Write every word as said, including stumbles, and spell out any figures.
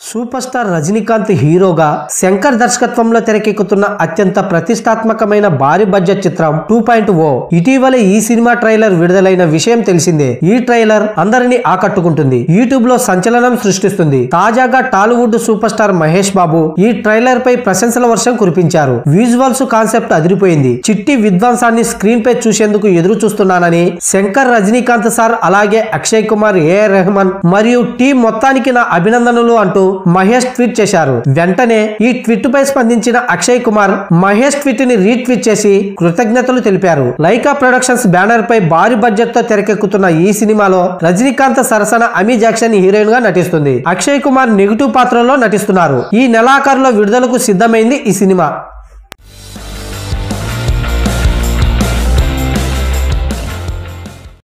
Super star Rajinikanth హీరోగా శంకర్ దర్శకత్వంలో తెరకెక్కుతున్న అత్యంత ప్రతిష్టాత్మకమైన భారీ బడ్జెట్ చిత్రం టూ పాయింట్ ఓ ఇటీవలే ఈ సినిమా ట్రైలర్ విడుదలైన విషయం తెలిసిందే. ఈ ట్రైలర్ అందరినీ ఆకట్టుకుంటుంది, యూట్యూబ్ లో సంచలనం సృష్టిస్తుంది. తాజాగా Tollywood super star Mahesh Babu ఈ ట్రైలర్ పై ప్రశంసల వర్షం కురిపించారు. విజువల్స్ కాన్సెప్ట్ అదిరిపోయింది, చిట్టి విధ్వంసాన్ని స్క్రీన్ పై చూసేందుకు ఎదురు చూస్తున్నానని శంకర్, రజనీకాంత్ సార్, అలాగే అక్షయ్ కుమార్, ఏఆర్ రెహమాన్ మరియు టీం మొత్తానికి నా అభినందనలు అంటూ మహేష్ ట్వీట్ చేశారు. వెంటనే ఈ ట్వీట్ పై స్పందించిన అక్షయ్ కుమార్ మహేష్ ట్వీట్ ని రీట్వీట్ చేసి కృతజ్ఞతలు తెలిపారు. లైకా ప్రొడక్షన్స్ బ్యానర్ పై భారీ బడ్జెట్ తో తెరకెక్కుతున్న ఈ సినిమాలో రజనీకాంత్ సరసన అమీ జాక్సన్ హీరోయిన్ గా నటిస్తుంది. అక్షయ్ కుమార్ నెగిటివ్ పాత్రలో నటిస్తున్నారు. ఈ నెలాఖరులో విడుదలకు సిద్ధమైంది ఈ సినిమా.